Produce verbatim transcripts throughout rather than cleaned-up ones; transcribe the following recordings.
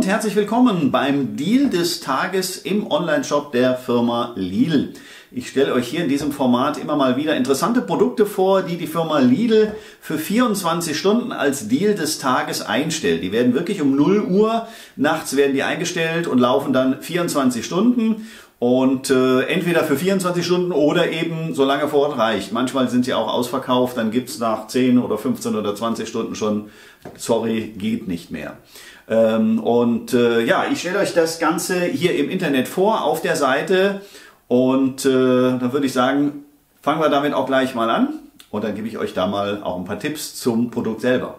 herzlich willkommen beim Deal des Tages im Onlineshop der Firma Lidl. Ich stelle euch hier in diesem Format immer mal wieder interessante Produkte vor, die die Firma Lidl für vierundzwanzig Stunden als Deal des Tages einstellt. Die werden wirklich um null Uhr nachts werden die eingestellt und laufen dann vierundzwanzig Stunden. Und äh, entweder für vierundzwanzig Stunden oder eben so lange vor Ort reicht. Manchmal sind sie auch ausverkauft, dann gibt's nach zehn oder fünfzehn oder zwanzig Stunden schon, sorry, geht nicht mehr. Ähm, und äh, ja, ich stelle euch das Ganze hier im Internet vor, auf der Seite. Und äh, dann würde ich sagen, fangen wir damit auch gleich mal an. Und dann gebe ich euch da mal auch ein paar Tipps zum Produkt selber.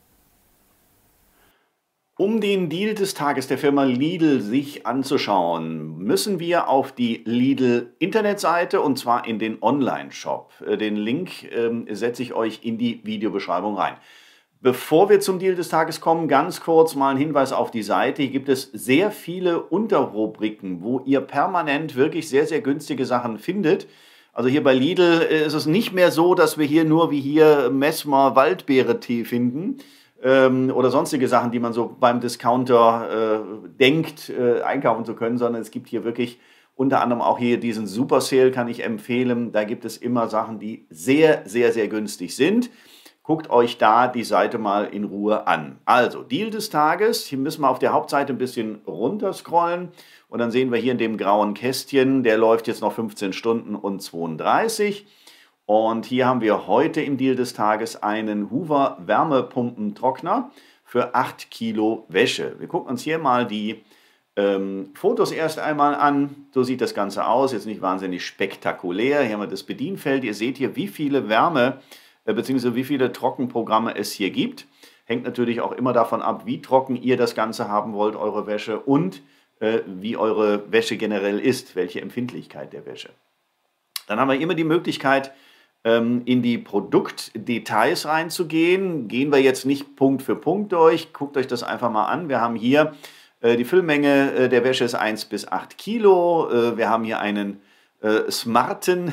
Um den Deal des Tages der Firma Lidl sich anzuschauen, müssen wir auf die Lidl-Internetseite und zwar in den Online-Shop. Den Link ähm, setze ich euch in die Videobeschreibung rein. Bevor wir zum Deal des Tages kommen, ganz kurz mal ein Hinweis auf die Seite. Hier gibt es sehr viele Unterrubriken, wo ihr permanent wirklich sehr, sehr günstige Sachen findet. Also hier bei Lidl ist es nicht mehr so, dass wir hier nur wie hier Messmer Waldbeere-Tee finden. Oder sonstige Sachen, die man so beim Discounter äh, denkt, äh, einkaufen zu können, sondern es gibt hier wirklich unter anderem auch hier diesen Super Sale, kann ich empfehlen. Da gibt es immer Sachen, die sehr, sehr, sehr günstig sind. Guckt euch da die Seite mal in Ruhe an. Also, Deal des Tages. Hier müssen wir auf der Hauptseite ein bisschen runterscrollen. Und dann sehen wir hier in dem grauen Kästchen, der läuft jetzt noch fünfzehn Stunden und zweiunddreißig. Und hier haben wir heute im Deal des Tages einen Hoover Wärmepumpentrockner für acht Kilo Wäsche. Wir gucken uns hier mal die ähm, Fotos erst einmal an. So sieht das Ganze aus. Jetzt nicht wahnsinnig spektakulär. Hier haben wir das Bedienfeld. Ihr seht hier, wie viele Wärme äh, bzw. wie viele Trockenprogramme es hier gibt. Hängt natürlich auch immer davon ab, wie trocken ihr das Ganze haben wollt, eure Wäsche, und äh, wie eure Wäsche generell ist, welche Empfindlichkeit der Wäsche. Dann haben wir immer die Möglichkeit, in die Produktdetails reinzugehen. Gehen wir jetzt nicht Punkt für Punkt durch. Guckt euch das einfach mal an. Wir haben hier äh, die Füllmenge äh, der Wäsche ist eins bis acht Kilo. Äh, wir haben hier einen äh, smarten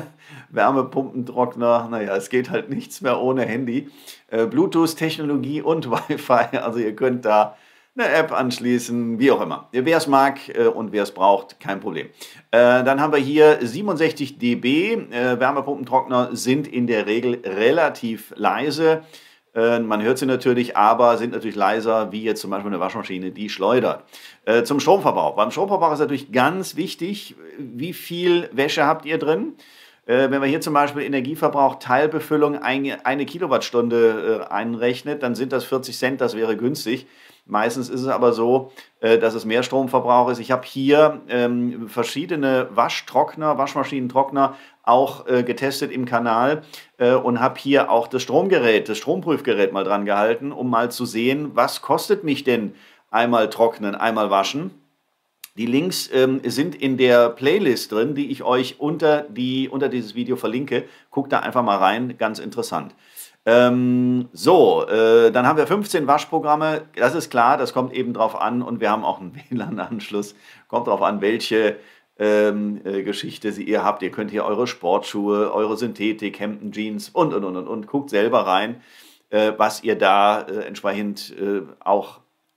Wärmepumpentrockner. Naja, es geht halt nichts mehr ohne Handy. Äh, Bluetooth-Technologie und Wi-Fi. Also ihr könnt da eine App anschließen, wie auch immer. Wer es mag äh, und wer es braucht, kein Problem. Äh, dann haben wir hier siebenundsechzig Dezibel. Äh, Wärmepumpentrockner sind in der Regel relativ leise. Äh, man hört sie natürlich, aber sind natürlich leiser, wie jetzt zum Beispiel eine Waschmaschine, die schleudert. Äh, zum Stromverbrauch. Beim Stromverbrauch ist natürlich ganz wichtig, wie viel Wäsche habt ihr drin. Äh, wenn wir hier zum Beispiel Energieverbrauch, Teilbefüllung, eine, eine Kilowattstunde äh, einrechnet, dann sind das vierzig Cent, das wäre günstig. Meistens ist es aber so, äh, dass es mehr Stromverbrauch ist. Ich habe hier ähm, verschiedene Waschtrockner, Waschmaschinentrockner auch äh, getestet im Kanal äh, und habe hier auch das Stromgerät, das Stromprüfgerät mal dran gehalten, um mal zu sehen, was kostet mich denn einmal trocknen, einmal waschen. Die Links ähm, sind in der Playlist drin, die ich euch unter, die, unter dieses Video verlinke. Guckt da einfach mal rein, ganz interessant. Ähm, so, äh, dann haben wir fünfzehn Waschprogramme, das ist klar, das kommt eben drauf an, und wir haben auch einen W L A N-Anschluss, kommt drauf an, welche ähm, äh, Geschichte sie ihr habt. Ihr könnt hier eure Sportschuhe, eure Synthetik, Hemden, Jeans und, und, und, und, und. Guckt selber rein, äh, was ihr da äh, entsprechend äh, auch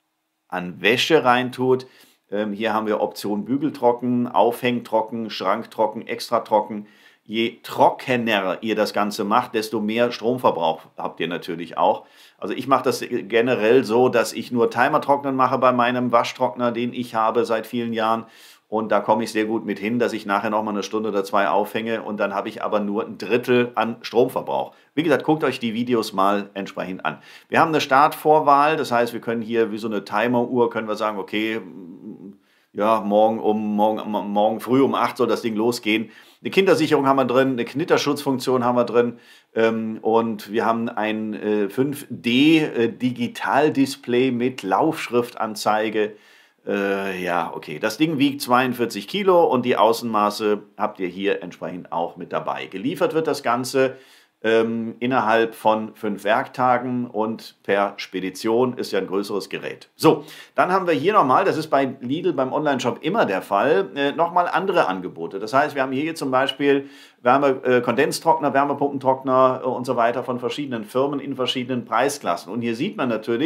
an Wäsche reintut. Ähm, hier haben wir Option Bügeltrocken, Aufhängtrocken, Schranktrocken, Extratrocken. Je trockener ihr das Ganze macht, desto mehr Stromverbrauch habt ihr natürlich auch. Also ich mache das generell so, dass ich nur Timer-Trocknen mache bei meinem Waschtrockner, den ich habe seit vielen Jahren. Und da komme ich sehr gut mit hin, dass ich nachher noch mal eine Stunde oder zwei aufhänge, und dann habe ich aber nur ein Drittel an Stromverbrauch. Wie gesagt, guckt euch die Videos mal entsprechend an. Wir haben eine Startvorwahl, das heißt, wir können hier wie so eine Timer-Uhr, können wir sagen, okay, ja, morgen, um, morgen, morgen früh um acht soll das Ding losgehen. Eine Kindersicherung haben wir drin, eine Knitterschutzfunktion haben wir drin, ähm, und wir haben ein äh, fünf D äh, Digitaldisplay mit Laufschriftanzeige. Äh, ja, okay. Das Ding wiegt zweiundvierzig Kilo und die Außenmaße habt ihr hier entsprechend auch mit dabei. Geliefert wird das Ganze ähm, innerhalb von fünf Werktagen und per Spedition, ist ja ein größeres Gerät. So, dann haben wir hier nochmal, das ist bei Lidl beim Onlineshop immer der Fall, äh, nochmal andere Angebote. Das heißt, wir haben hier zum Beispiel Wärme, äh, Kondenstrockner, Wärmepumpentrockner äh, und so weiter von verschiedenen Firmen in verschiedenen Preisklassen. Und hier sieht man natürlich,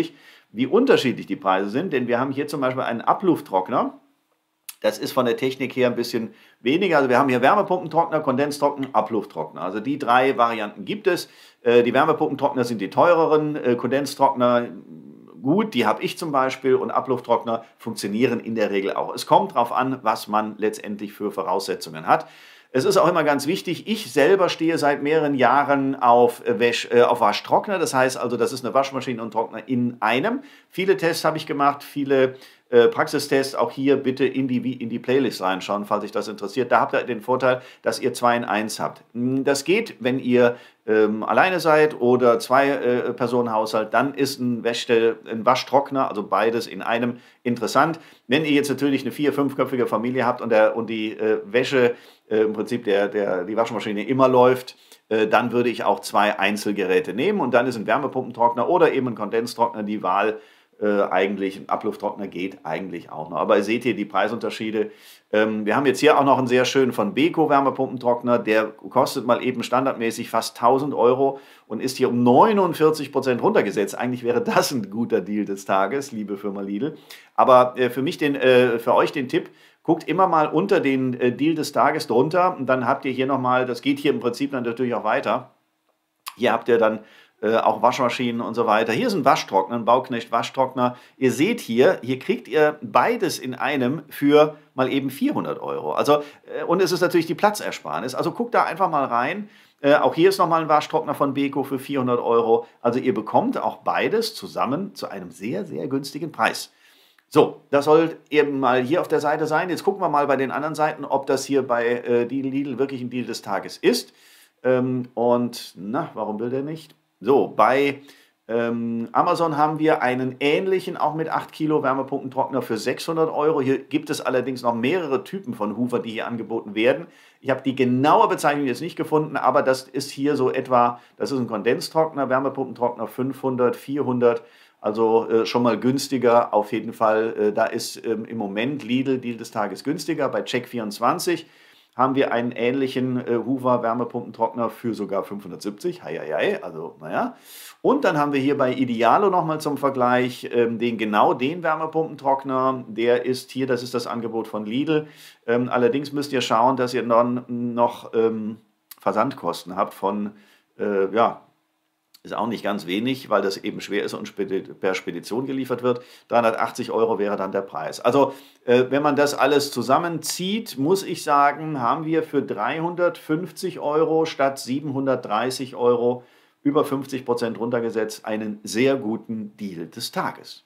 wie unterschiedlich die Preise sind, denn wir haben hier zum Beispiel einen Ablufttrockner. Das ist von der Technik her ein bisschen weniger. Also wir haben hier Wärmepumpentrockner, Kondenstrockner, Ablufttrockner. Also die drei Varianten gibt es. Die Wärmepumpentrockner sind die teureren, Kondenstrockner gut, die habe ich zum Beispiel, und Ablufttrockner funktionieren in der Regel auch. Es kommt darauf an, was man letztendlich für Voraussetzungen hat. Es ist auch immer ganz wichtig, ich selber stehe seit mehreren Jahren auf, Wäsch, äh, auf Waschtrockner. Das heißt also, das ist eine Waschmaschine und Trockner in einem. Viele Tests habe ich gemacht, viele äh, Praxistests. Auch hier bitte in die, in die Playlist reinschauen, falls euch das interessiert. Da habt ihr den Vorteil, dass ihr zwei in eins habt. Das geht, wenn ihr ähm, alleine seid oder zwei äh, Personen Haushalt, dann ist ein, Wäsche, ein Waschtrockner, also beides in einem, interessant. Wenn ihr jetzt natürlich eine vier-, fünfköpfige Familie habt und, der, und die äh, Wäsche äh, im Prinzip der, der, die Waschmaschine immer läuft, äh, dann würde ich auch zwei Einzelgeräte nehmen und dann ist ein Wärmepumpentrockner oder eben ein Kondenstrockner die Wahl. Äh, eigentlich, ein Ablufttrockner geht eigentlich auch noch. Aber ihr seht hier die Preisunterschiede. Ähm, wir haben jetzt hier auch noch einen sehr schönen von Beko Wärmepumpentrockner. Der kostet mal eben standardmäßig fast tausend Euro und ist hier um neunundvierzig Prozent runtergesetzt. Eigentlich wäre das ein guter Deal des Tages, liebe Firma Lidl. Aber äh, für mich den, äh, für euch den Tipp, guckt immer mal unter den äh, Deal des Tages drunter und dann habt ihr hier nochmal, das geht hier im Prinzip dann natürlich auch weiter. Hier habt ihr dann Äh, auch Waschmaschinen und so weiter. Hier ist ein Waschtrockner, ein Bauknecht-Waschtrockner. Ihr seht hier, hier kriegt ihr beides in einem für mal eben vierhundert Euro. Also, äh, und es ist natürlich die Platzersparnis. Also guckt da einfach mal rein. Äh, auch hier ist nochmal ein Waschtrockner von Beko für vierhundert Euro. Also ihr bekommt auch beides zusammen zu einem sehr, sehr günstigen Preis. So, das soll eben mal hier auf der Seite sein. Jetzt gucken wir mal bei den anderen Seiten, ob das hier bei äh, Lidl wirklich ein Deal des Tages ist. Ähm, und, na, warum will der nicht? So, bei ähm, Amazon haben wir einen ähnlichen, auch mit acht Kilo Wärmepumpentrockner für sechshundert Euro. Hier gibt es allerdings noch mehrere Typen von Hoover, die hier angeboten werden. Ich habe die genaue Bezeichnung jetzt nicht gefunden, aber das ist hier so etwa, das ist ein Kondenstrockner, Wärmepumpentrockner fünfhundert, vierhundert, also äh, schon mal günstiger auf jeden Fall. Äh, da ist ähm, im Moment Lidl, Deal des Tages günstiger. Bei Check vierundzwanzig haben wir einen ähnlichen äh, Hoover Wärmepumpentrockner für sogar fünfhundertsiebzig. Hei, hei, hei, also naja. Und dann haben wir hier bei Idealo nochmal zum Vergleich ähm, den genau den Wärmepumpentrockner. Der ist hier, das ist das Angebot von Lidl. Ähm, allerdings müsst ihr schauen, dass ihr dann noch ähm, Versandkosten habt von, äh, ja, ist auch nicht ganz wenig, weil das eben schwer ist und per Spedition geliefert wird. dreihundertachtzig Euro wäre dann der Preis. Also äh, wenn man das alles zusammenzieht, muss ich sagen, haben wir für dreihundertfünfzig Euro statt siebenhundertdreißig Euro über fünfzig Prozent runtergesetzt einen sehr guten Deal des Tages.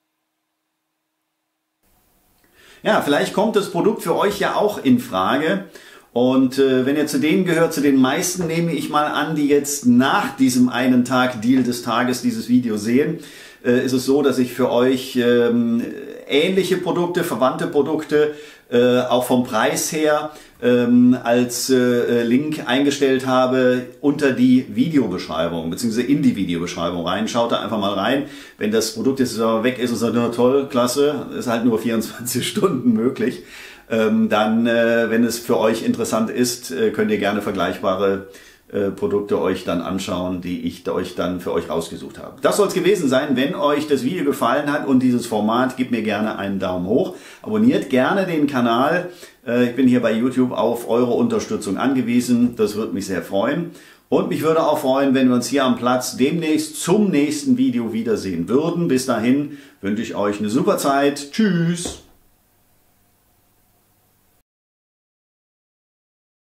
Ja, vielleicht kommt das Produkt für euch ja auch in Frage. Und äh, wenn ihr zu denen gehört, zu den meisten nehme ich mal an, die jetzt nach diesem einen Tag Deal des Tages dieses Video sehen, äh, ist es so, dass ich für euch ähm, ähnliche Produkte, verwandte Produkte, äh, auch vom Preis her, ähm, als äh, Link eingestellt habe unter die Videobeschreibung, beziehungsweise in die Videobeschreibung rein. Schaut da einfach mal rein. Wenn das Produkt jetzt weg ist, ist es nur toll, klasse, ist halt nur vierundzwanzig Stunden möglich. Dann, wenn es für euch interessant ist, könnt ihr gerne vergleichbare Produkte euch dann anschauen, die ich euch dann für euch rausgesucht habe. Das soll es gewesen sein. Wenn euch das Video gefallen hat und dieses Format, gebt mir gerne einen Daumen hoch. Abonniert gerne den Kanal. Ich bin hier bei YouTube auf eure Unterstützung angewiesen. Das würde mich sehr freuen. Und mich würde auch freuen, wenn wir uns hier am Platz demnächst zum nächsten Video wiedersehen würden. Bis dahin wünsche ich euch eine super Zeit. Tschüss!